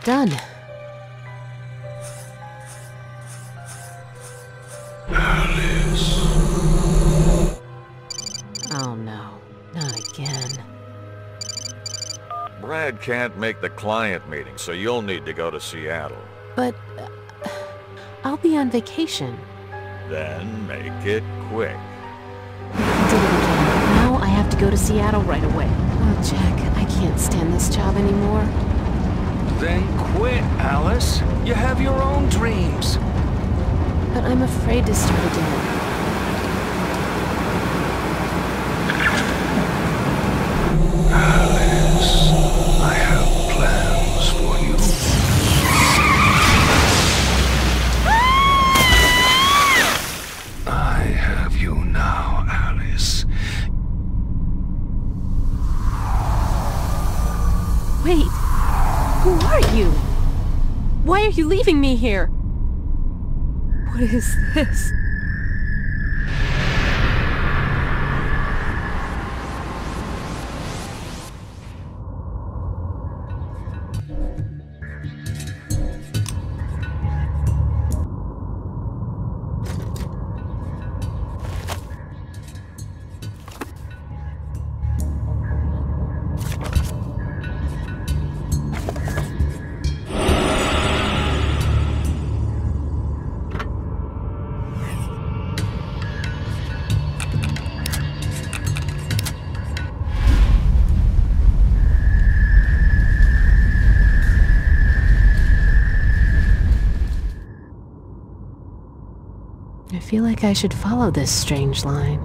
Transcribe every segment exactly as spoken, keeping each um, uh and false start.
done. Alice. Oh no, not again. Brad can't make the client meeting, so you'll need to go to Seattle. But... Uh, I'll be on vacation. Then make it quick. I did it again. Now I have to go to Seattle right away. Oh, Jack, I can't stand this job anymore. Then quit, Alice. You have your own dreams. But I'm afraid to start again. Alice, I have plans for you. I have you now, Alice. Wait! Who are you? Why are you leaving me here? What is this? I feel like I should follow this strange line.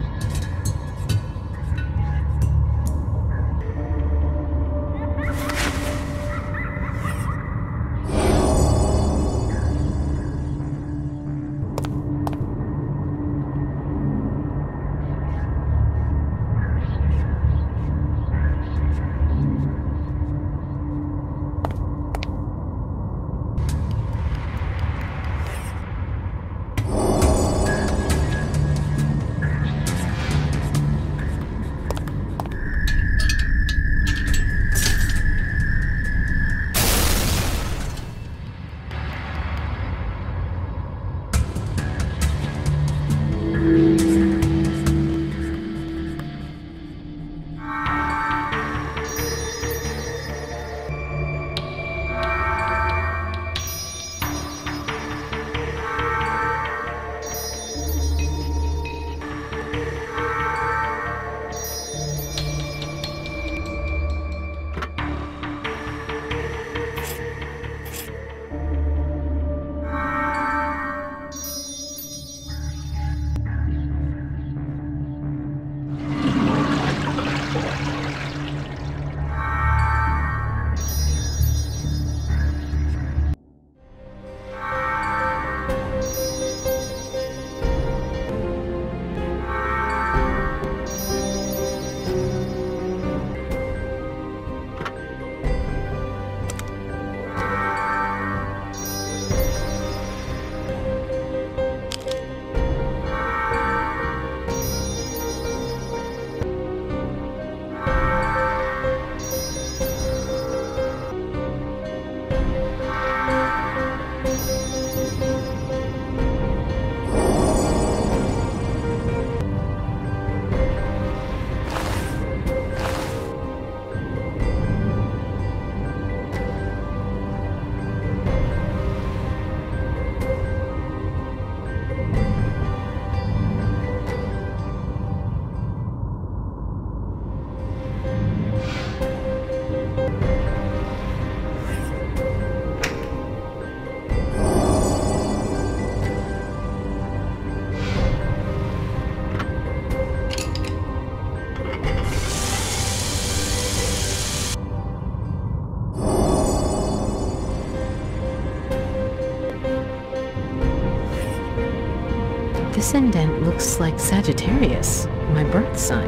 This indent looks like Sagittarius, my birth sign.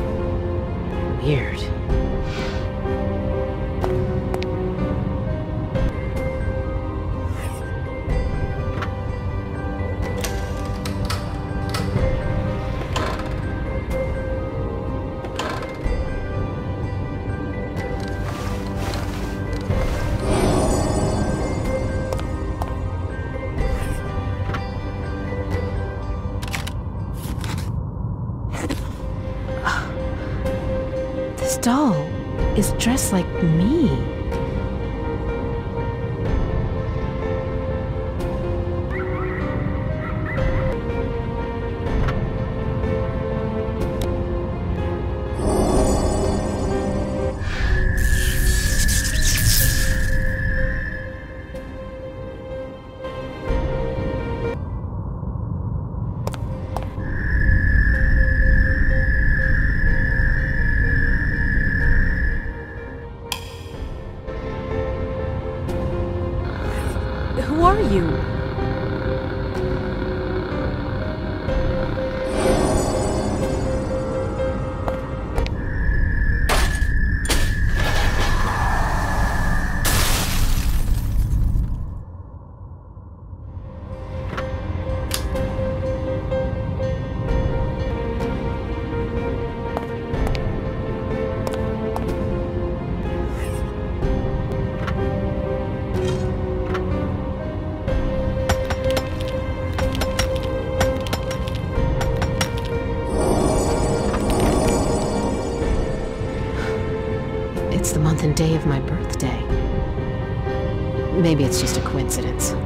Weird. is dressed like me. Who are you? It's the month and day of my birthday. Maybe it's just a coincidence.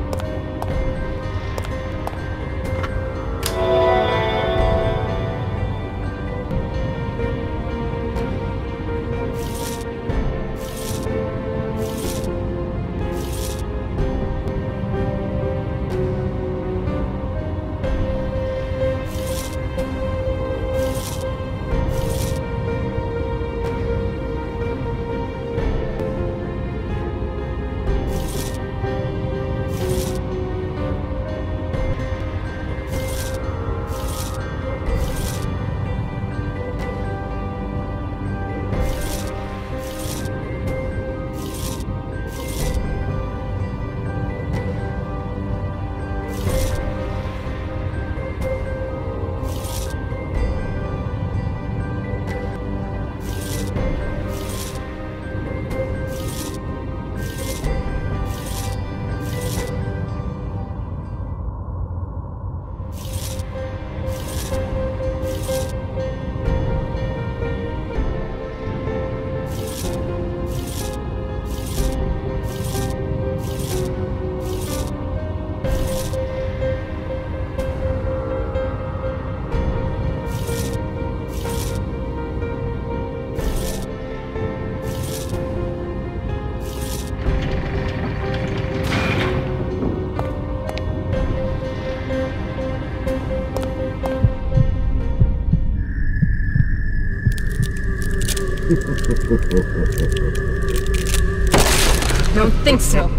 Don't think so.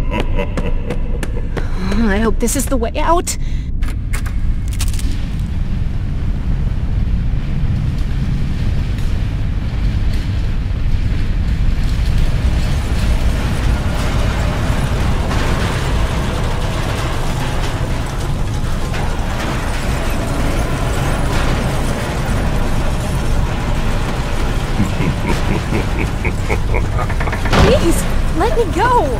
I hope this is the way out. Please, let me go!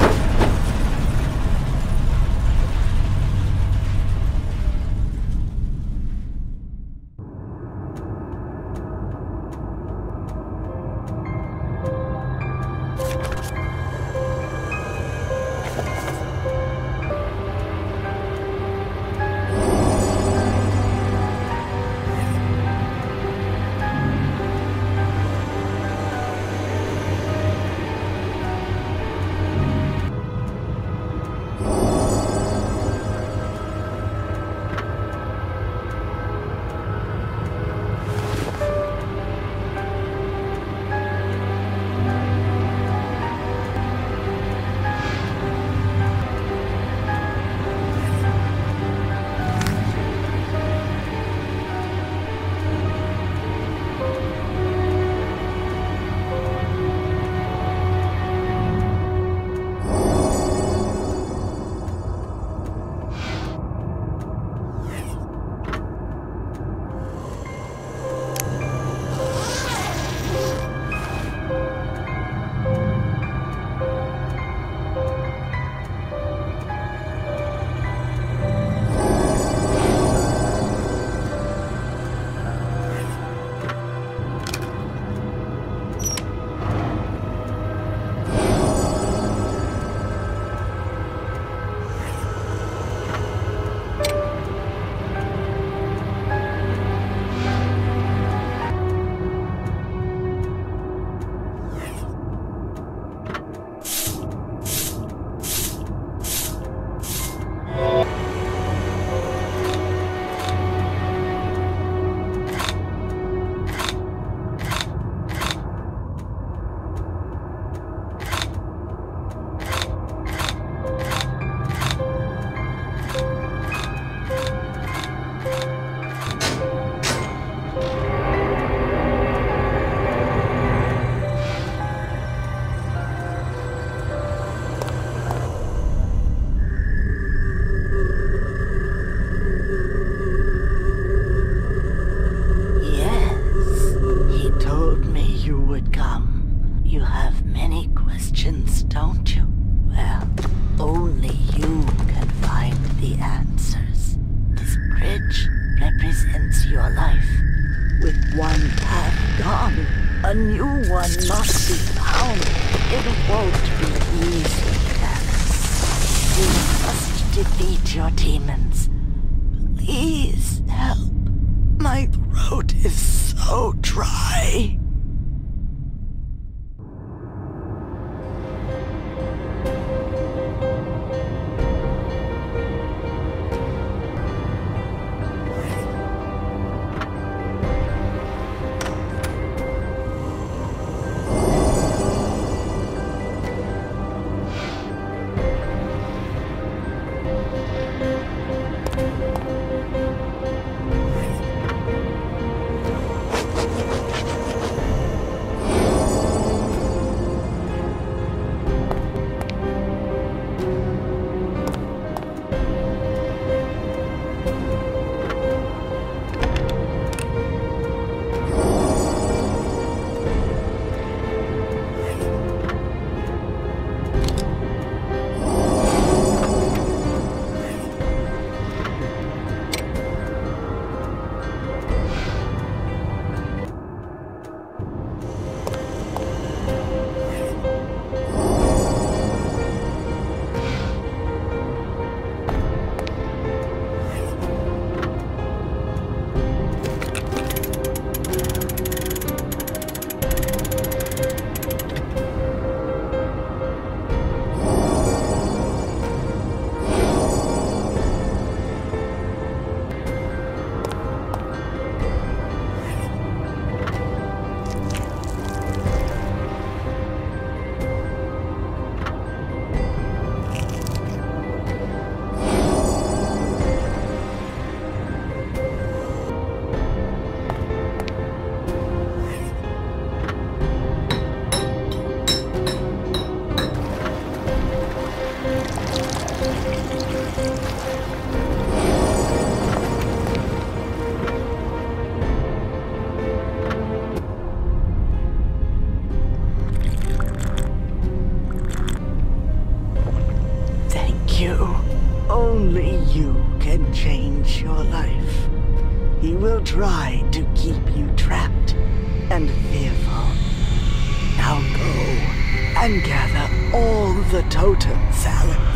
A new one must be found. It won't be easy, Alice. You must defeat your demons. Please help. My throat is so dry. Only you can change your life. He will try to keep you trapped and fearful. Now go and gather all the totems, Alice.